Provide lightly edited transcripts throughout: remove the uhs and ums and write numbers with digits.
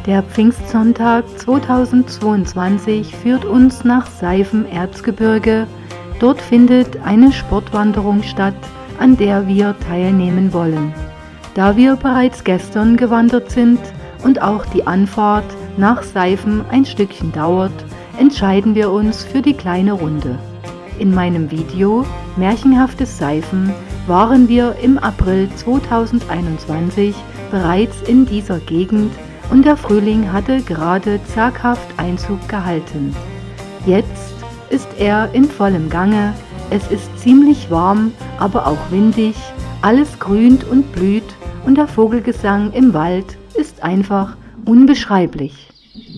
Der Pfingstsonntag 2022 führt uns nach Seifenerzgebirge. Dort findet eine Sportwanderung statt, an der wir teilnehmen wollen. Da wir bereits gestern gewandert sind und auch die Anfahrt nach Seifen ein Stückchen dauert, entscheiden wir uns für die kleine Runde. In meinem Video Märchenhaftes Seifen waren wir im April 2021 bereits in dieser Gegend und der Frühling hatte gerade zaghaft Einzug gehalten. Jetzt ist er in vollem Gange, es ist ziemlich warm, aber auch windig, alles grünt und blüht und der Vogelgesang im Wald ist einfach unbeschreiblich.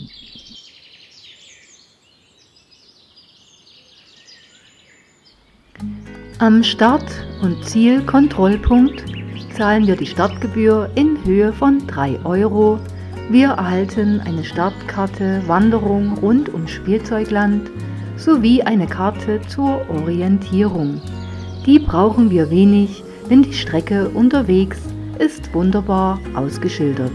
Am Start- und Zielkontrollpunkt zahlen wir die Startgebühr in Höhe von 3 €. Wir erhalten eine Startkarte, Wanderung rund ums Spielzeugland sowie eine Karte zur Orientierung. Die brauchen wir wenig, denn die Strecke unterwegs ist wunderbar ausgeschildert.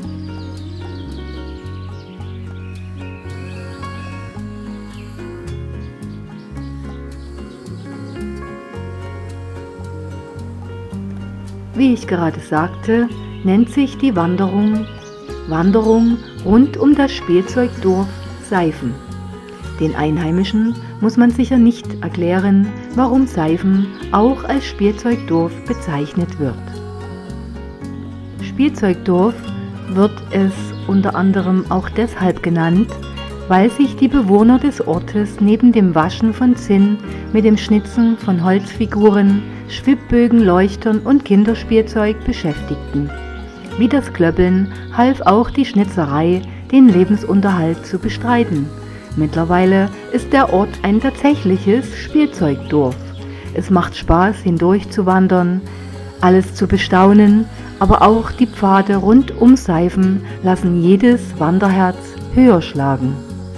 Wie ich gerade sagte, nennt sich die Wanderung rund um das Spielzeugdorf Seifen. Den Einheimischen muss man sicher nicht erklären, warum Seifen auch als Spielzeugdorf bezeichnet wird. Spielzeugdorf wird es unter anderem auch deshalb genannt, weil sich die Bewohner des Ortes neben dem Waschen von Zinn mit dem Schnitzen von Holzfiguren, Schwibbögen, Leuchtern und Kinderspielzeug beschäftigten. Wie das Klöppeln half auch die Schnitzerei, den Lebensunterhalt zu bestreiten. Mittlerweile ist der Ort ein tatsächliches Spielzeugdorf. Es macht Spaß, hindurch zu wandern, alles zu bestaunen, aber auch die Pfade rund um Seifen lassen jedes Wanderherz höher schlagen.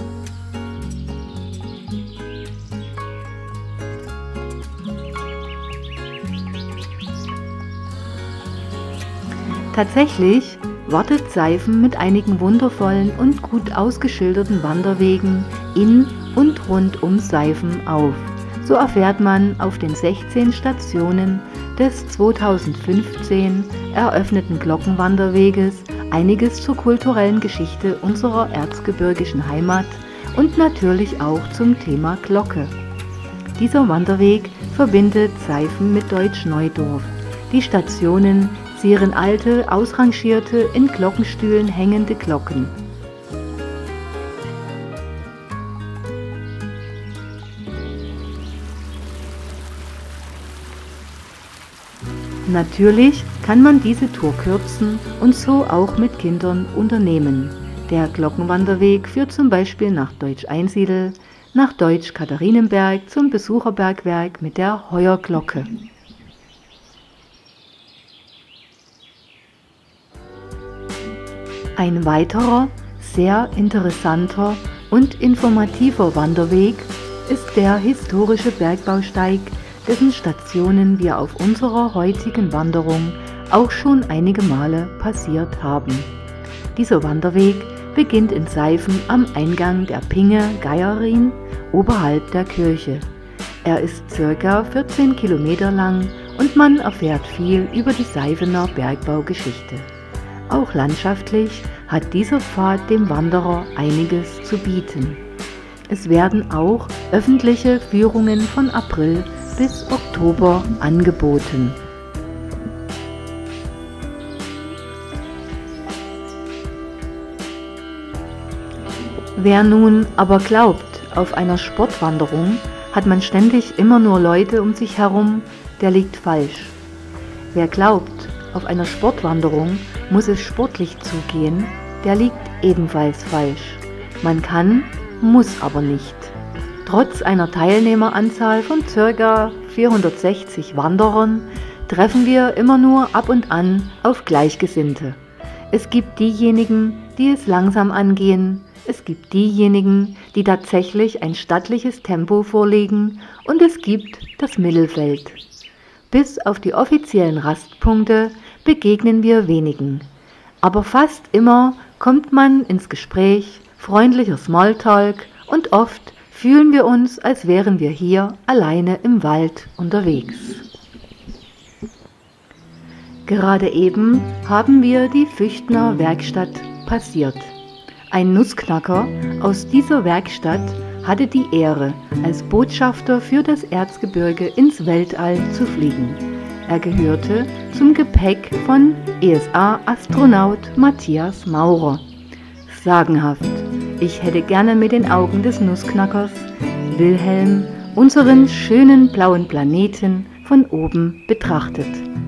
Tatsächlich wartet Seifen mit einigen wundervollen und gut ausgeschilderten Wanderwegen in und rund um Seifen auf. So erfährt man auf den 16 Stationen des 2015 eröffneten Glockenwanderweges einiges zur kulturellen Geschichte unserer erzgebirgischen Heimat und natürlich auch zum Thema Glocke. Dieser Wanderweg verbindet Seifen mit Deutsch-Neudorf. Die Stationen zieren alte, ausrangierte, in Glockenstühlen hängende Glocken. Natürlich kann man diese Tour kürzen und so auch mit Kindern unternehmen. Der Glockenwanderweg führt zum Beispiel nach Deutsch-Einsiedel, nach Deutsch-Katharinenberg zum Besucherbergwerk mit der Heuerglocke. Ein weiterer, sehr interessanter und informativer Wanderweg ist der historische Bergbausteig, dessen Stationen wir auf unserer heutigen Wanderung auch schon einige Male passiert haben. Dieser Wanderweg beginnt in Seifen am Eingang der Pinge Geierin oberhalb der Kirche. Er ist ca. 14 Kilometer lang und man erfährt viel über die Seifener Bergbaugeschichte. Auch landschaftlich hat dieser Pfad dem Wanderer einiges zu bieten. Es werden auch öffentliche Führungen von April bis Oktober angeboten. Wer nun aber glaubt, auf einer Sportwanderung hat man ständig immer nur Leute um sich herum, der liegt falsch. Wer glaubt, auf einer Sportwanderung muss es sportlich zugehen, der liegt ebenfalls falsch. Man kann, muss aber nicht. Trotz einer Teilnehmeranzahl von ca. 460 Wanderern treffen wir immer nur ab und an auf Gleichgesinnte. Es gibt diejenigen, die es langsam angehen, es gibt diejenigen, die tatsächlich ein stattliches Tempo vorlegen und es gibt das Mittelfeld. Bis auf die offiziellen Rastpunkte begegnen wir wenigen. Aber fast immer kommt man ins Gespräch, freundlicher Smalltalk und oft fühlen wir uns, als wären wir hier alleine im Wald unterwegs. Gerade eben haben wir die Füchtner Werkstatt passiert. Ein Nussknacker aus dieser Werkstatt hatte die Ehre, als Botschafter für das Erzgebirge ins Weltall zu fliegen. Er gehörte zum Gepäck von ESA-Astronaut Matthias Maurer. Sagenhaft. Ich hätte gerne mit den Augen des Nussknackers Wilhelm unseren schönen blauen Planeten von oben betrachtet.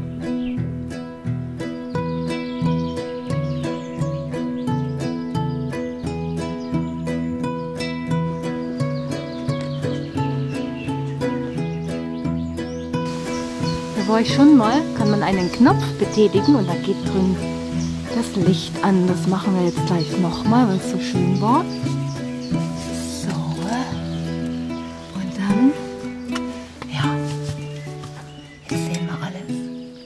Da war ich schon mal, kann man einen Knopf betätigen und da geht drin das Licht an. Das machen wir jetzt gleich nochmal, weil es so schön war. So. Und dann, ja, jetzt sehen wir alles.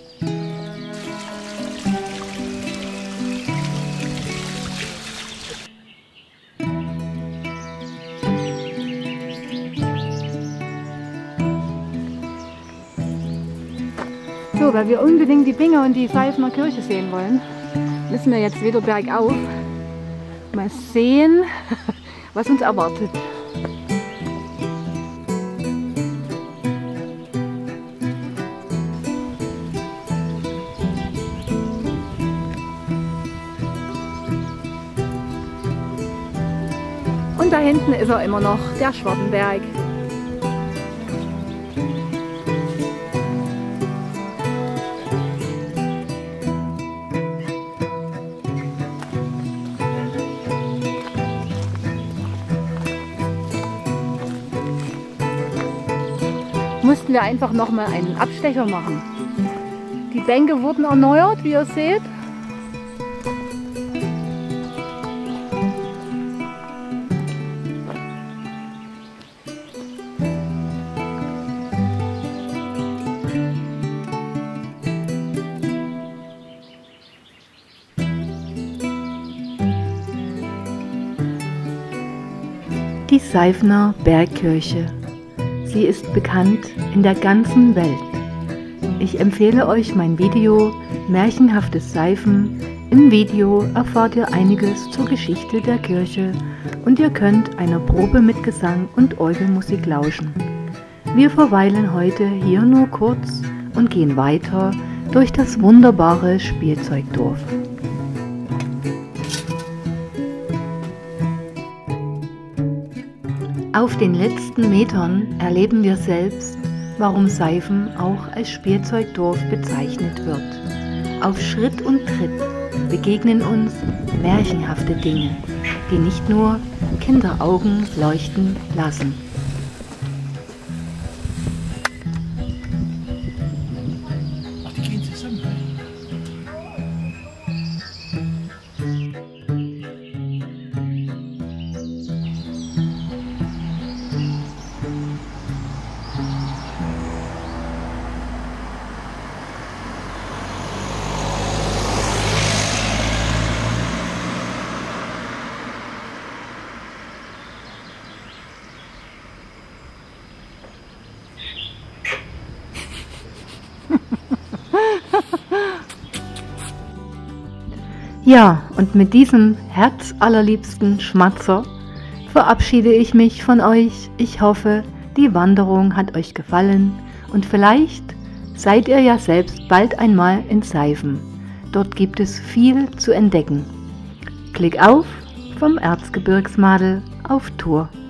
So, weil wir unbedingt die Binge und die Seifener Kirche sehen wollen, müssen wir jetzt wieder bergauf. Mal sehen, was uns erwartet. Und da hinten ist er immer noch, der Schwartenberg. Mussten wir einfach noch mal einen Abstecher machen. Die Bänke wurden erneuert, wie ihr seht. Die Seifener Bergkirche. Sie ist bekannt in der ganzen Welt. Ich empfehle euch mein Video Märchenhaftes Seifen. Im Video erfahrt ihr einiges zur Geschichte der Kirche und ihr könnt einer Probe mit Gesang und Orgelmusik lauschen. Wir verweilen heute hier nur kurz und gehen weiter durch das wunderbare Spielzeugdorf. Auf den letzten Metern erleben wir selbst, warum Seifen auch als Spielzeugdorf bezeichnet wird. Auf Schritt und Tritt begegnen uns märchenhafte Dinge, die nicht nur Kinderaugen leuchten lassen. Ach, die gehen zusammen. Ja, und mit diesem herzallerliebsten Schmatzer verabschiede ich mich von euch. Ich hoffe, die Wanderung hat euch gefallen und vielleicht seid ihr ja selbst bald einmal in Seifen. Dort gibt es viel zu entdecken. Klick auf vom Erzgebirgsmadel auf Tour.